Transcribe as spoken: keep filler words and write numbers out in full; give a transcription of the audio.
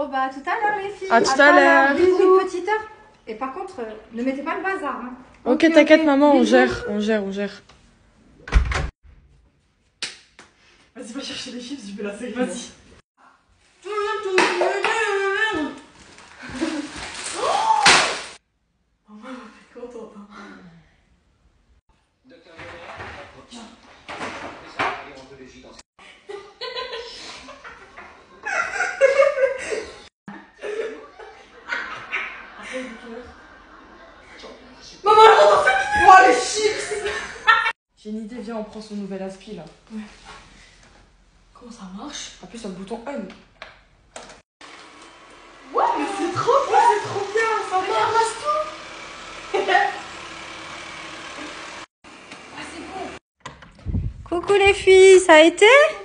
Bon bah à tout à l'heure les filles. À tout à l'heure. Bisous. Une petite heure. Et par contre, euh, ne mettez pas le bazar. Hein. Ok, okay t'inquiète okay. Maman, on gère, on gère, on gère. Vas-y, va chercher les chips, je vais la série. Vas-y. Maman, elle fait contente. Maman, elle rentre dans sa vidéo. Oh, les chips. J'ai une idée, viens, on prend son nouvel aspi là. Ouais. Comment ça marche? Appuie sur le bouton on. Ouais, mais c'est trop bien, c'est trop bien, ça va. Ramasse tout. Ah, c'est bon. Coucou les filles, ça a été?